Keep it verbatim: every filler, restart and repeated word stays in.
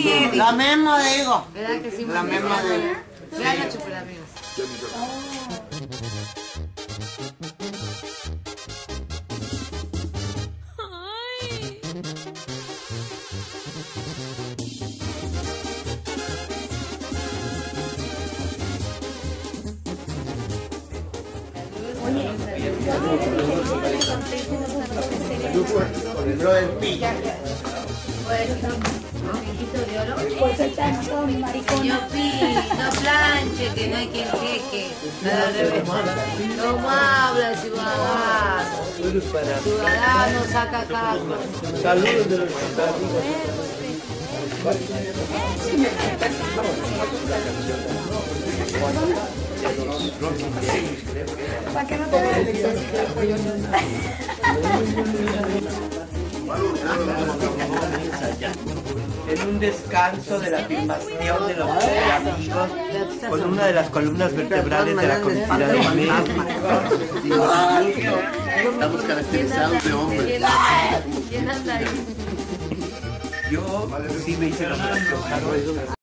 Sí, la misma digo. ¿Verdad que sí? La misma digo. Vean la chupera, amigos. Con el brother Pilla. Pues están son maricones. Yo pi, no planche, que no hay quien queque. Nada al revés. ¿Cómo habla ciudadano? Ciudadano saca cargo. Saludos de los amigos. Para que no te vean. En un descanso de la filmación de los amigos con una de las columnas vertebrales de la conocida de México. Estamos caracterizados de hombres. ¿Quién anda ahí? Yo sí me hice la operación.